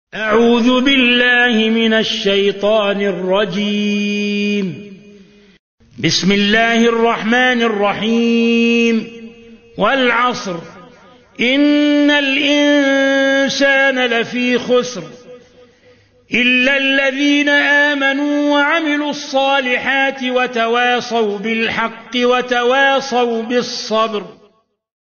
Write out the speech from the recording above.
أعوذ بالله من الشيطان الرجيم. بسم الله الرحمن الرحيم. والعصر إن الإنسان لفي خسر إلا الذين آمنوا وعملوا الصالحات وتواصوا بالحق وتواصوا بالصبر.